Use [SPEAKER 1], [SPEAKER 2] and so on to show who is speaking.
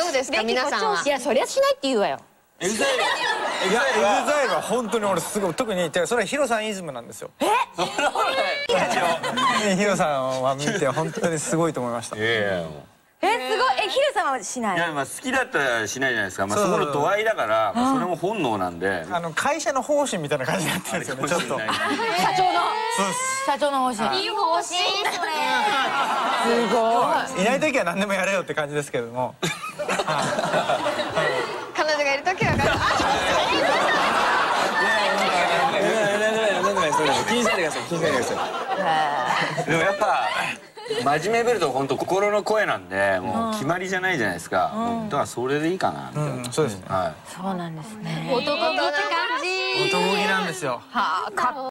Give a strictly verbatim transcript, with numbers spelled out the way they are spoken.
[SPEAKER 1] どうですか皆さんは。
[SPEAKER 2] いやそりゃしないって言うわよ。
[SPEAKER 3] エグザイル。
[SPEAKER 4] いやエグザイルは本当に俺すごい特にてかそれはヒロさんイズムなんですよ。え？ヒロさんは見て本当にすごいと思いました。
[SPEAKER 3] いやいや。
[SPEAKER 2] えすごい。えヒルさんはしない。
[SPEAKER 3] いやまあ好きだったらしないじゃないですか。まあそこの度合いだからそれも本能なんで。
[SPEAKER 4] あの会社の方針みたいな感じになってるんですよねちょっと。
[SPEAKER 2] 社長の。社長の方針。
[SPEAKER 1] いい方針それ。
[SPEAKER 2] すごい。
[SPEAKER 4] いない時は何でもやれよって感じですけれども。
[SPEAKER 1] 彼女がいる時は彼女。
[SPEAKER 5] 気にしないでください気にしないでください。
[SPEAKER 3] でもやっぱ真面目ぶると本当心の声なんでもう決まりじゃないじゃないですか。だからそれでいいかなみたいな。
[SPEAKER 4] そうですね。
[SPEAKER 3] はい。
[SPEAKER 2] そうなんですね。
[SPEAKER 1] 男気って感じ。
[SPEAKER 4] 男気なんですよ。
[SPEAKER 2] はあ。